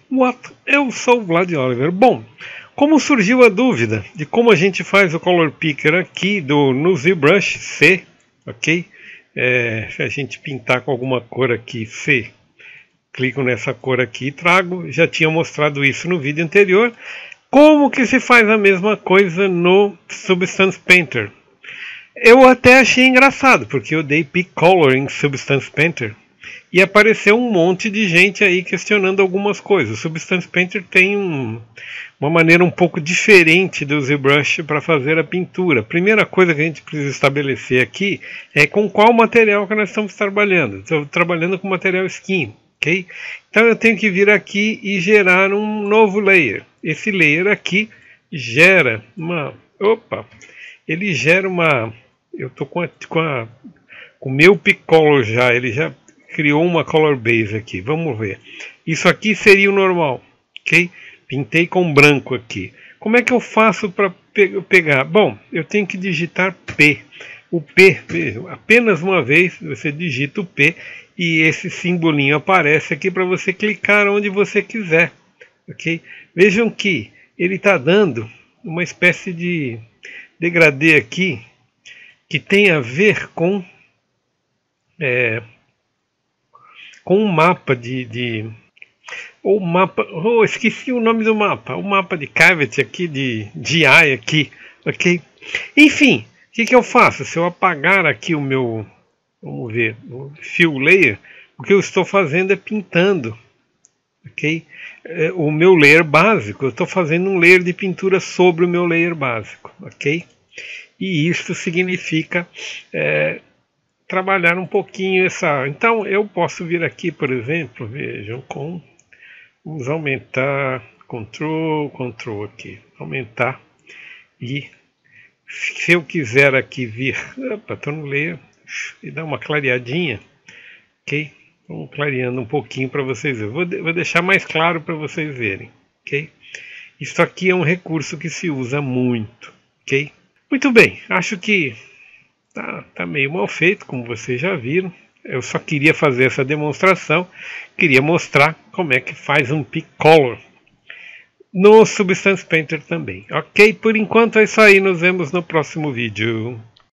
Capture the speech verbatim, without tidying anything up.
What? Eu sou o Vlad Oliver. Bom, como surgiu a dúvida de como a gente faz o Color Picker aqui do, no ZBrush C, ok? É, se a gente pintar com alguma cor aqui C, clico nessa cor aqui e trago. Já tinha mostrado isso no vídeo anterior. Como que se faz a mesma coisa no Substance Painter? Eu até achei engraçado, porque eu dei Pick Color em Substance Painter e apareceu um monte de gente aí questionando algumas coisas. O Substance Painter tem um, uma maneira um pouco diferente do ZBrush para fazer a pintura. A primeira coisa que a gente precisa estabelecer aqui é com qual material que nós estamos trabalhando. Estou trabalhando com material skin, ok? Então eu tenho que vir aqui e gerar um novo layer. Esse layer aqui gera uma... Opa! Ele gera uma... Eu estou com, com, a, com o meu Pick Color já, ele já criou uma Color Base aqui. Vamos ver. Isso aqui seria o normal, ok? Pintei com branco aqui. Como é que eu faço para pe pegar? Bom, eu tenho que digitar P. O P, veja, apenas uma vez você digita o P e esse simbolinho aparece aqui para você clicar onde você quiser, ok? Vejam que ele está dando uma espécie de degradê aqui que tem a ver com é, com um mapa de, de ou mapa, oh, esqueci o nome do mapa, o mapa de Cavity aqui, de G I aqui, ok? Enfim, o que, que eu faço? Se eu apagar aqui o meu, vamos ver, o Fill Layer, o que eu estou fazendo é pintando, ok? É, o meu layer básico, eu estou fazendo um layer de pintura sobre o meu layer básico, ok? E isso significa é, trabalhar um pouquinho essa... Então eu posso vir aqui, por exemplo, vejam, com... Vamos aumentar, Ctrl, Ctrl aqui, aumentar. E se eu quiser aqui vir, opa, estou no layer, e dar uma clareadinha, ok? Vamos clareando um pouquinho para vocês verem. Vou, de, vou deixar mais claro para vocês verem, ok? Isso aqui é um recurso que se usa muito, ok? Muito bem, acho que tá, tá meio mal feito, como vocês já viram. Eu só queria fazer essa demonstração, queria mostrar como é que faz um Pick Color no Substance Painter também. Ok? Por enquanto é isso aí, nos vemos no próximo vídeo.